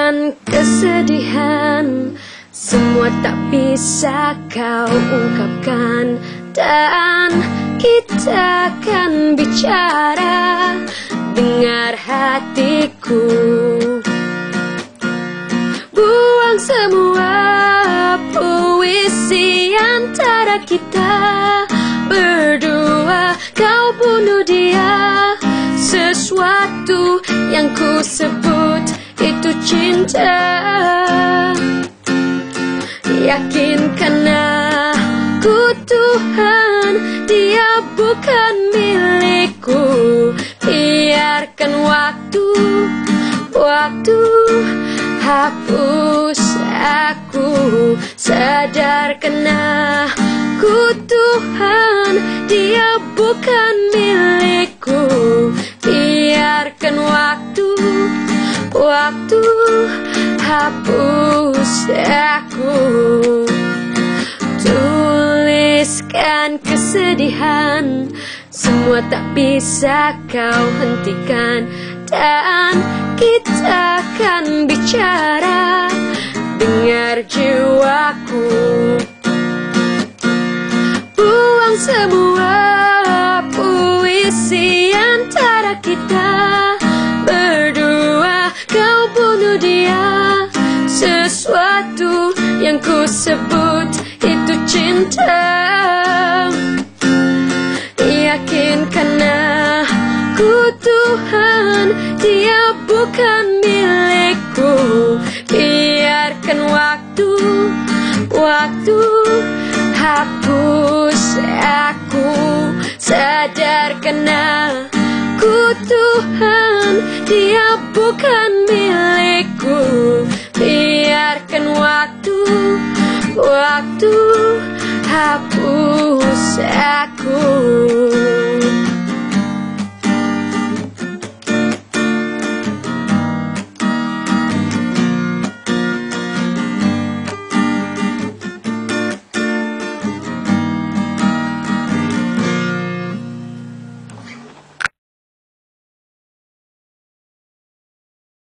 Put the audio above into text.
Tuliskan kesedihan, semua tak bisa kau ungkapkan, dan kita akan bicara. Dengar hatiku, buang semua puisi antara kita berdua. Kau bunuh dia, sesuatu yang ku sebut itu cinta. Yakinkanlah ku Tuhan, dia bukan milikku. Biarkan waktu hapus aku. Sadarkanlah ku Tuhan, dia bukan milikku. Biarkan waktu hapus aku. Tuliskan kesedihan, semua tak bisa kau hentikan, dan kita akan bicara. Dengar jiwaku, buang semua puisi antara kita berdua. Kau bunuh dia, sesuatu yang ku sebut itu cinta. Yakinkanlah ku Tuhan, dia bukan milikku. Biarkan waktu hapus aku. Sadarkanlah ku Tuhan, dia bukan milikku. Biarkan waktu hapus aku.